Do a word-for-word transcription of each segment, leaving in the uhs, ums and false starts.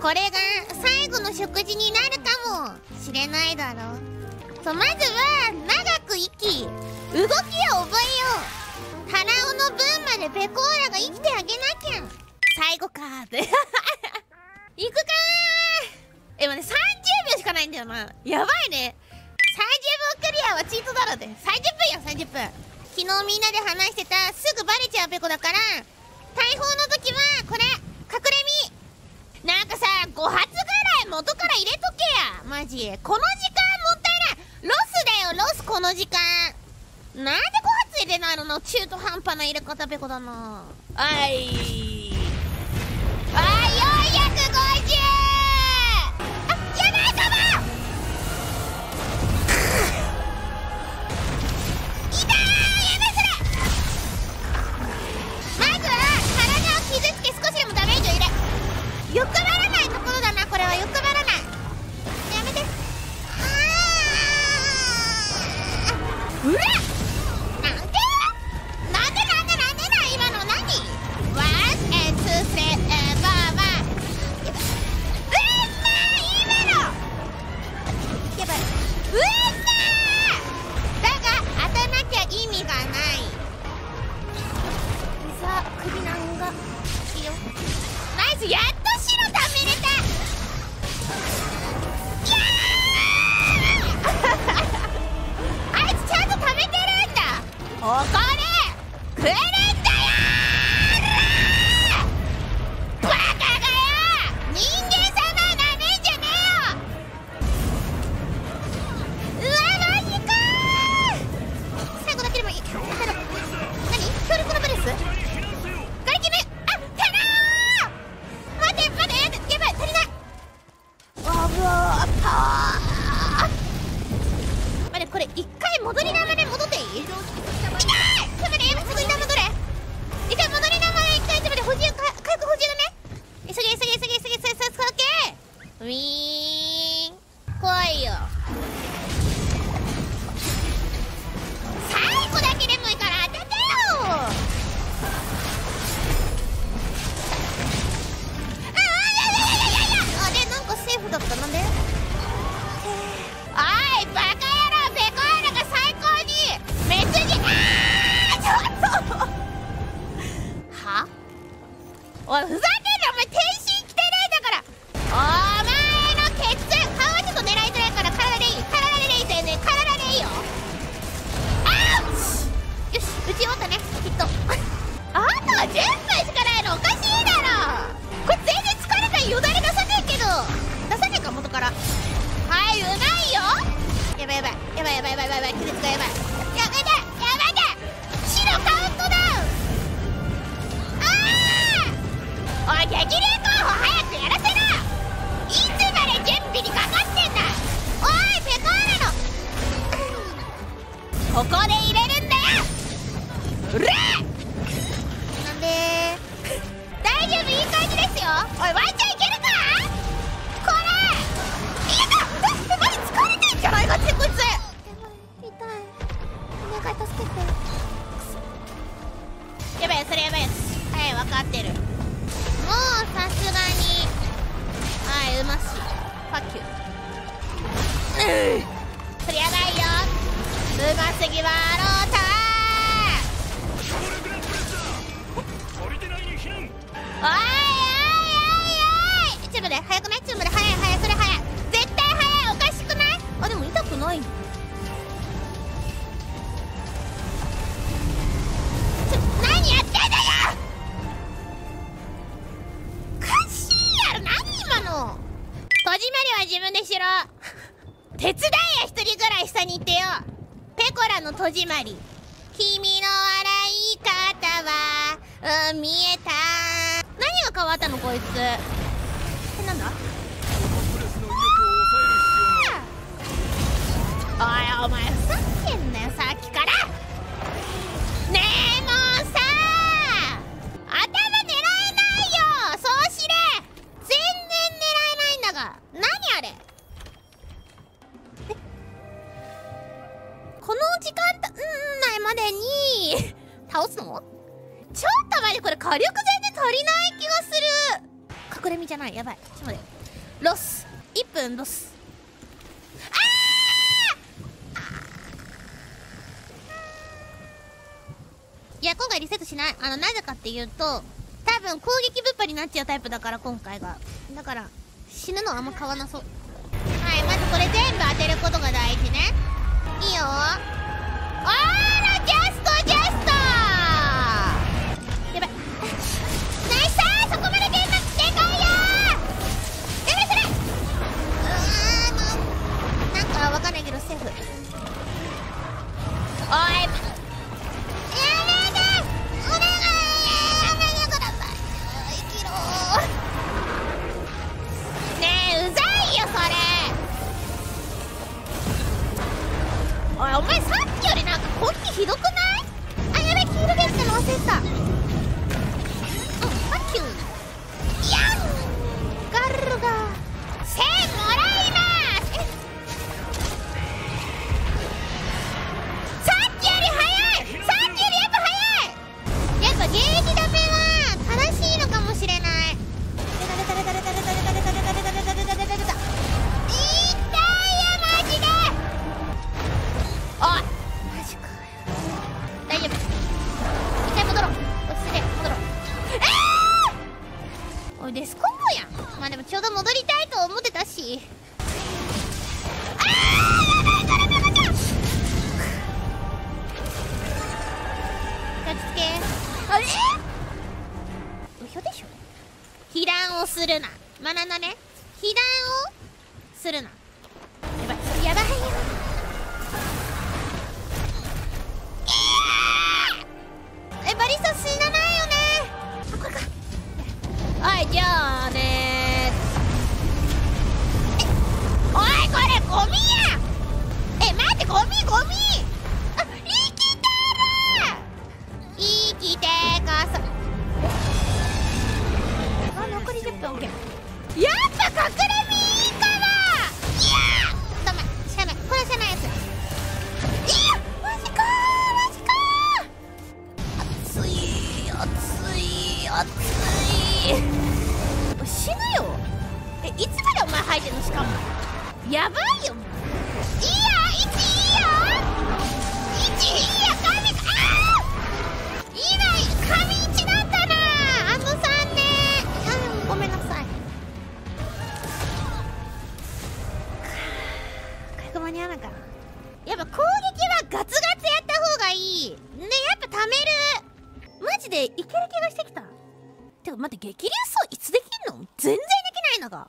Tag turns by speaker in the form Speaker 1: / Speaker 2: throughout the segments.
Speaker 1: これが最後の食事になるかもしれないだろ。そう、まずは長く生き、動きを覚えよう。タラオの分までペコーラが生きてあげなきゃ。最後かーって行くかー。え、待って、さんじゅうびょうしかないんだよな。やばいね。さんじゅうびょうクリアはチートだろで。さんじゅっぷんや、さんじゅっぷん。昨日みんなで話してたすぐバレちゃうペコだから、大砲の時はこれ隠れ身なんかさ、ご発ぐらい元から入れとけや。マジこの時間もったいない。ロスだよロス。この時間なんでご発入れないの。中途半端な入れ方ペコだな。あいあいよんひゃくごじゅう。あ、やばいかも。痛い。やばいそれ。まずは体を傷つけ少しでもダメージを入れ。欲張らないところだな。これは欲張らない。やめて。あーうわっなんでなんでなんでなんでな今の何。ワンエンツースレーバーバーやばい。うんまー今のやばい。うんまーだが当たらなきゃ意味がない。さあ首なんがいいよ。ナイス。やっと白ためれた。いやーあいつちゃんとためてるんだ。お金くれるんだよー。バカがよ人間様なめんじゃねえよ。うわマジかー。最後だけでもいい。何強力なブレスガリキメ。あタラー待て待てやばい足りない。わぶわーパー。待てこれ一回戻りながら戻っていい。痛い。ちょっとねすぐに戻れ。一回戻りながら一回ちょっと待って補充か回復補充だね。急げ急げ急げ急げ急げ急げ急げ。ウィーン怖いよ。最後だけでもいいから当ててよ。あれなんかセーフだった。なんで。おいバカ野郎。ペコーラが最高に滅人。あーちょっとはおいふざけんな。お前天心来てねえんだから。お前のケツ顔はちょっと狙いづらいから体でいい。体でいいぜね。体でいいよ。あーよし打ち終わったねきっとあとはじゅっぷんしかないのおかしいだろ。これ全然疲れないよだれ出さねえけど。出さねえか元から。はいうまいよ。やばいやばいやばいやばいやばいやばい。気絶がやばい。やめてやめて。白カウントダウン。あーおい激励候補早くやらせな。いつまで準備にかかってんだ。おいペコーラのここで入れるんだよ。うらなんで大丈夫いい感じですよ。おいワンちゃんいけるかこれ。いけた。えマジ疲れてんじゃないかってこいつ。痛いお願い助けて。やばいそれやばいやつ。はい分かってる。もうさすがにはいうましファッキュー。うんそれやばいよ。うますぎはローター。おいおいおいおいちょっと待って早くない。ちょっと待って早い早いそれ早い絶対早い。おかしくない。あでも痛くない。ちょ何やってんだよ。おかしいやろ。何今の。戸締まりは自分でしろ手伝いや一人ぐらい下に行ってよ。ペコラの戸締まり。君の笑い方は、うん、見えた。何が変わったのこいつ。えなんだ。おいお前ふざけんなよさっきから。ねえもうさ頭狙えないよ。そうしれ全然狙えないんだが。何あれ。えこの時間たん内までに倒すの。ちょっと待ってこれ火力全然足りない気がする。隠れ身じゃない。やばいちょっと待って。 ロスいっぷんロス。あーいや今回リセットしない。あのなぜかっていうと多分攻撃ぶっぱになっちゃうタイプだから今回がだから死ぬのはあんま変わなそう。はい、まずこれ全部当てることが大事ね。いいよ。あらジャストジャストやばいナイスー。そこまででんなでかいよー。やばいそれうーんもうなんかわかんないけどセーフ。おいやめてお願いやめてください。生きろーねえうざいよそれ。おいお前さっきよりなんかこっちひどくない？あやべ黄色ベルトの忘れてた。うんファッキューやんガルルがせんもらいます。えさっきより早い。さっきよりやっぱ早い。やっぱゲージダメは正しいのかもしれない。出た出た出た出た出た出た出た出た出た出た出た出た出た痛いよマジで。おいマジかよ大丈夫一回戻ろう。落ち着いて戻ろう。えー、おいデスコンボやん。まあでもちょうど戻りたいと思ってたし。あーやばいこれダメだ。落ち着け。あれうひょでしょ。被弾をするなマナナね。被弾をするな。やばいやばいよ。えバリスタ死なないよね。あこれか。はいじゃあねー。えおいこれゴミや。え待ってゴミゴミ。あ生きてる生きてかさ。あ残りじゅっぷん。オッケー。やっぱ隠れ身いいから。いやーダメしゃあないこれはしゃあないやつ。いやマジかーマジかー。熱い熱い熱い死ぬよ。えいつまでお前吐いてんの。しかもやばいよ。いいやいちいいよいちいいや神あー今神いちだったなあのさんね。あごめんなさい。回復間に合わないかな。やっぱ攻撃はガツガツやった方がいいね。やっぱ貯めるマジでいける気がしてきた。てか待って激流走いつできんの。全然できないのが。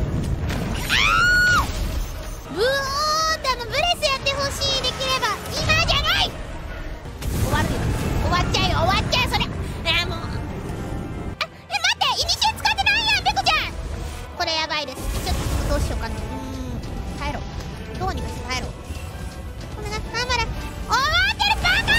Speaker 1: ブオーってあのブレスやってほしい。できれば今じゃない。終わるよ終わっちゃうよ終わっちゃうそれ。えー、もうあえ待ってイニシエ使ってないやんペコちゃん。これやばいです。ちょっとどうしようかな。うーん耐えろどうにかして耐えろ。お願い頑張れ。終わってるバカ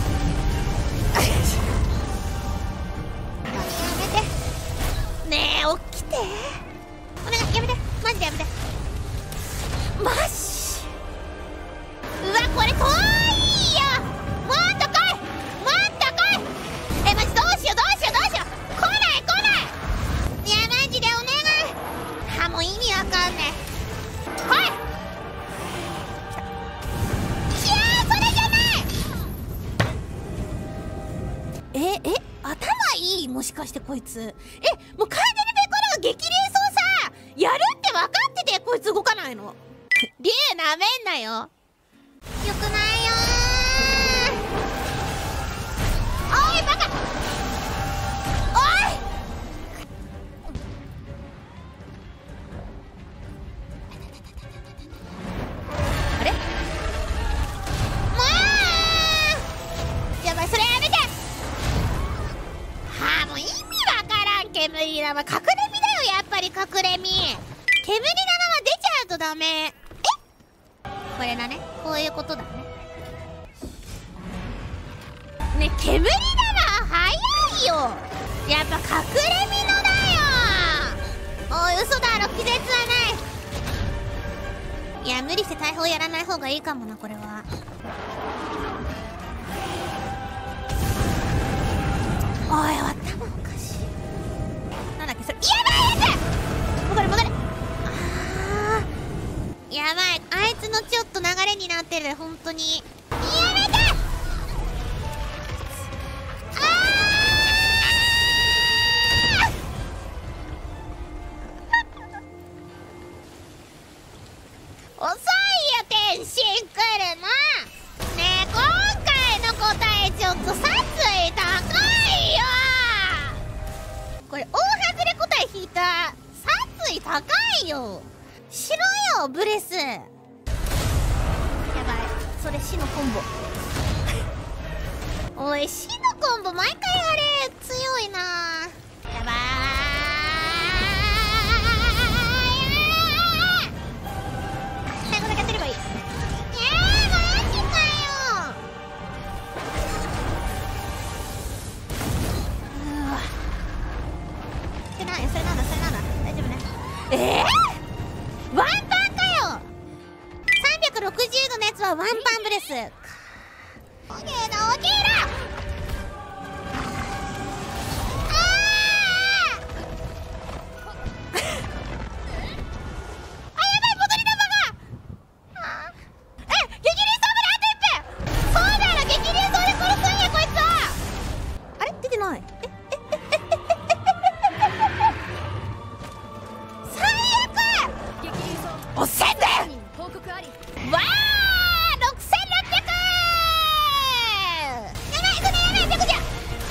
Speaker 1: ねえ起きてお願いやめてマジでやめてマジ。うわこれ遠いよ。もっと来いもっと来い。えマジどうしようどうしようどうしよう来ない来ない。いやマジでお願い。はもう意味わかんねえ。来いいやーそれじゃない。ええ頭いいもしかしてこいつ。えもう完全にペコラが激流走さやるって分かっててこいつ動かないの。竜なめんなよ。よくないよー。おいバカおいあれもうやばいそれやめて。はあもう意味わからん煙玉。隠れ身だよやっぱり隠れ身。煙玉は出ちゃうとダメ。えこれだねこういうことだね。ね煙玉早いよやっぱ隠れ身のだよ。おい嘘だろ気絶はない。いや無理して大砲やらない方がいいかもなこれは。おい頭おかしい。なんだっけそれやばいやつ。戻れ戻れ。あやばい、あいつのちょっと流れになってる、本当に。やめて。あー遅いよ、天心来るの。ねえ、今回の答えちょっと殺意高いよ。これ大外れ答え引いた。殺意高いよ。しろよ、ブレス。やばい、それ死のコンボ。おい、死のコンボ毎回あれ強いな。やばーい。最後だけ当てればいい。えー、マジかよ。うわ、それなんや、それなんだ、それなんだ、大丈夫ね。えーワンパンかよ。さんびゃくろくじゅうどのやつはワンパンブレス。オケーだ、オケーだ。あーあ、やばい、戻り玉が。あーえ、激流走まであといっぷん。そうだろ、激流走で殺すんや、こいつは。あれ出てない。えおっせんだよ。わあ、ろくせんろっぴゃく。やばい、それやばい、ペコじゃ。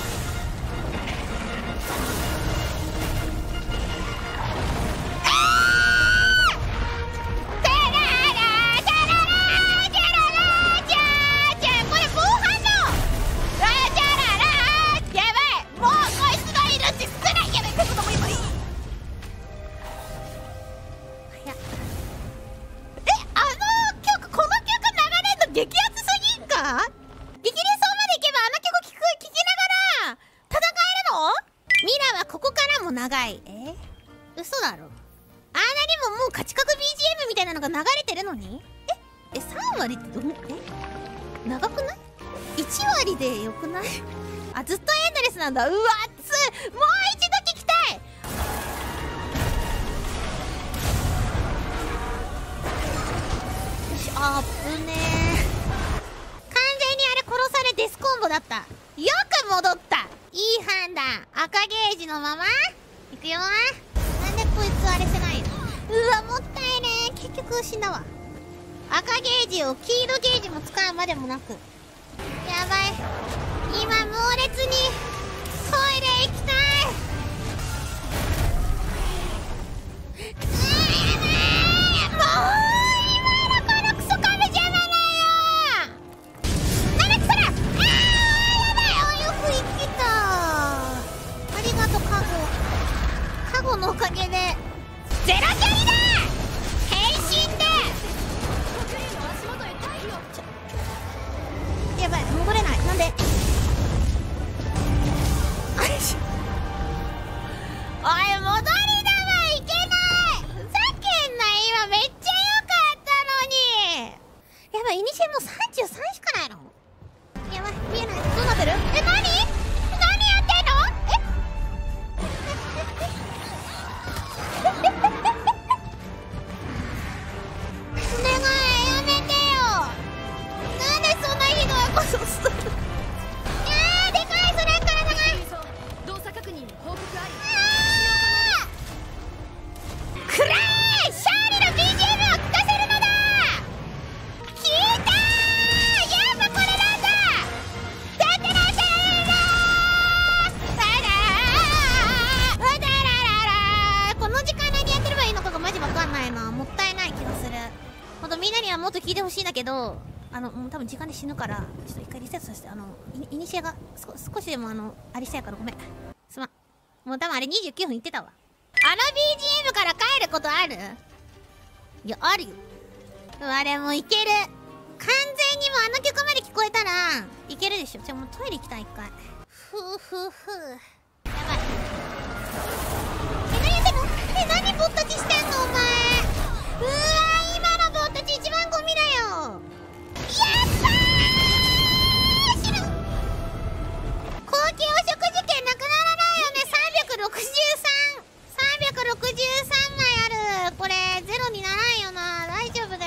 Speaker 1: あーテララテララテララジャージャー、これ防犯のラジャララ。やばい、もうこいつがいるって少ない。やばい、ペコとも今いい。激アツすぎんか。激流走まで行けばあの曲聴く聴きながら戦えるの。ミラはここからも長い。え嘘だろ。あんなにももう勝ち確 ビージーエム みたいなのが流れてるのに。ええさん割ってどんえ長くない？ いち 割でよくない？あ、ずっとエンドレスなんだ。うわっつ、もう一度聞きたい。よし、あぶねー。殺されデスコンボだった。よく戻った。いい判断。赤ゲージのままいくよ。なんでこいつあれせないの。うわ、もったいねー。結局死んだわ。赤ゲージを黄色ゲージも使うまでもなく。やばい、今猛烈にトイレ行きたい。うわ、やばい。もう今のこのクソカメ邪魔だよ。カゴのおかげでゼロキャリだ。変身でやばい、戻れない。なんでおい、戻り玉いけない。ふざけんな。今めっちゃ良かったのに。やばい、イニシエもうさんじゅうさんしかないの。やばい、見えない。どうなってる。え、何何やってんの。えお願い、やめてよ。なんでそんなひどいことする。いやー、でかい、それから長い。動作確認報告あり。くらえ、シャーリの ビージーエム を聴かせるのだ。聞いたー。やっぱこれなんだ。だってなんだー。この時間内にやってればいいのかがマジわかんないな。もったいない気がする。ほんとみんなにはもっと聞いてほしいんだけど、あのもう多分時間で死ぬから、ちょっと一回リセットさせて。あのイニシエが少しでもあのありしたいからごめん、すまん。もう多分あれにじゅうきゅうふんいってたわ。あの ビージーエム から帰ることある？いや、あるよ。あれもいける。完全にもうあの曲まで聞こえたらいけるでしょ。じゃあもうトイレ行きたい。一回ふうふうふう。やばい。え、何やってんの。え、何ぼったちしてんのお前。うわー、今のぼったち一番ゴミだよ。やったー。死ぬ。高級お食事券なくならないよね。さんびゃくろくじゅうさん さんびゃくろくじゅうさんまいある。これゼロにならんよな。大丈夫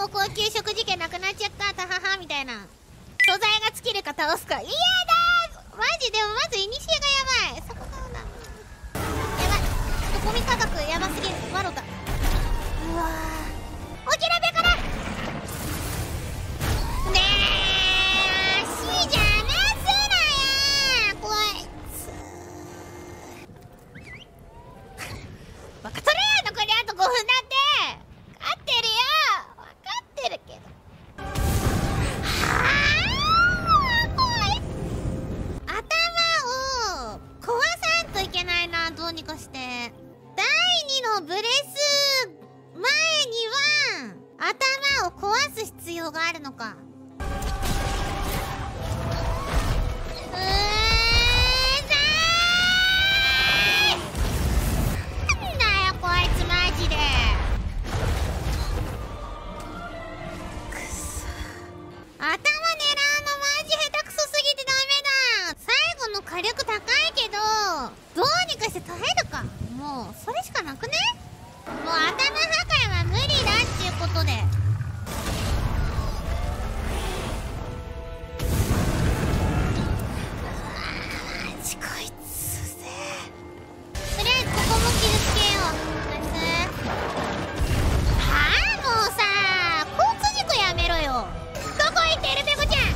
Speaker 1: も高級食事券なくなっちゃったたははみたいな。素材が尽きるか倒すか。いやだーマジでもまずイニシエがやばい。そこからだやばい。ちょっとゴミ価格やばすぎる。ワロタうわー起きらべからねえしじゃますなよこいつバカ取れや残りあとごふんだって勝ってるよ分かってるけどはあ怖い頭を壊さんといけないなどうにかしてだいにのブレス前には頭を壊す必要があるのかうーんさーなんだよこいつマジでくそ頭狙うのマジ下手くそすぎてダメだ最後の火力高いけどどうにかして耐えるかもうそれしかなくねもう頭破壊は無理だっていうことでマジこいつぜとりあえずここも傷つけようナイスはあもうさ交通事故やめろよどこ行ってるペコちゃん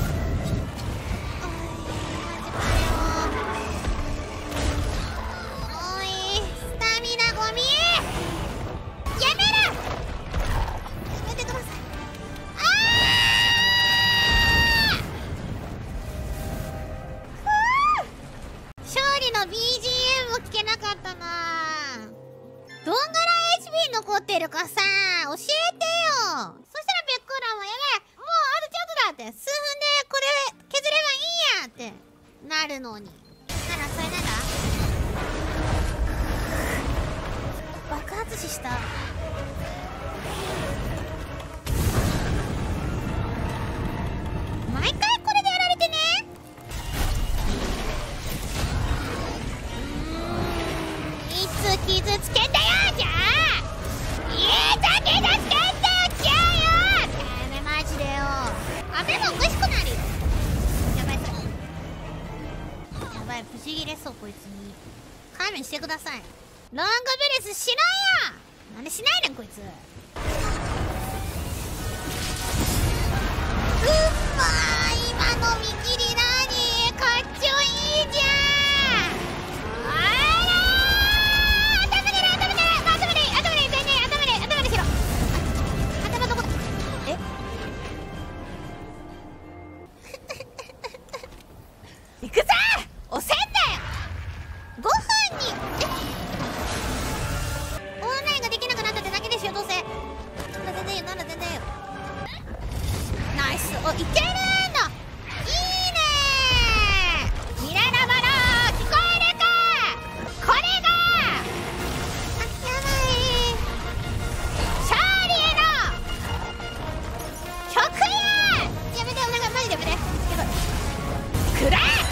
Speaker 1: おいスタミナゴミやめろやめてくださいあー勝利の ビージーエム も聞けなかったなどんぐらい エイチピー 残ってるかさ教えてよそしたらベックーラもやばいもうあとちょっとだって数分でこれ削ればいいやってなるのにならそれなんだ爆発死した毎回これでやられてねうーんいつ傷つけんだよじゃあいつ傷つけんだよじゃあよてめえマジでよ雨もおかしくなるよやばいそれやばい不思議レそうこいつに勘弁してくださいロングブレスしろよなんでしないねんこいつうっまー今の見切りなにかっちょいいじゃんあらー頭でる頭でる頭でいい頭でいい全然頭でいい頭でしろ頭どこえ行くぞ押せんだよごふんにえオンラインができなくなったってだけでしょどうせなんだ全然いいよなんだ全然いいよナイスおいけるのいいねーミララバロー聞こえるかこれがあやばい勝利への曲ややめてお願いマジでやめてやばいくらえ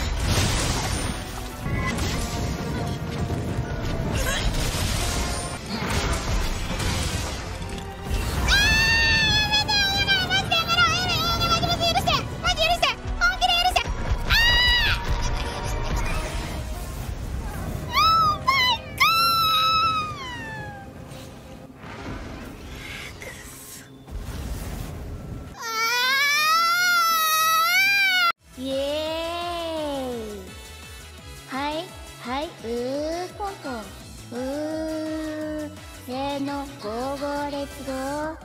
Speaker 1: イエーイはいはいうーポンポンうーせーのゴーゴーレッツゴー